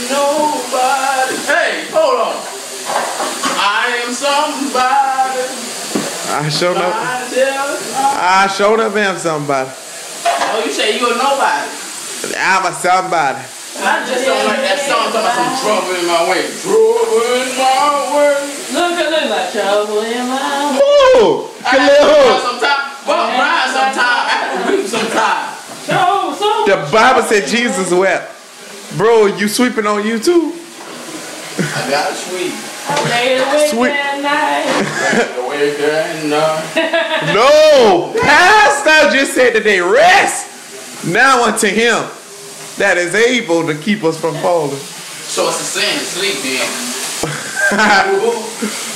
nobody. Hey, hold on. I am somebody. I showed up. I showed up am somebody. Oh, you say you a nobody. I'm a somebody. I just don't like that song talking about some trouble in my way. Trouble in my way. Look like trouble in my way. Woo! I have to cry sometime. Well, I'm crying sometime. I have to weep sometime. The Bible said Jesus wept. Bro, you sweeping on YouTube? I got to sweep. Sweet. Awake at night. No! Pastor just said that they rest. Now unto him that is able to keep us from falling. So it's a sin to sleep then.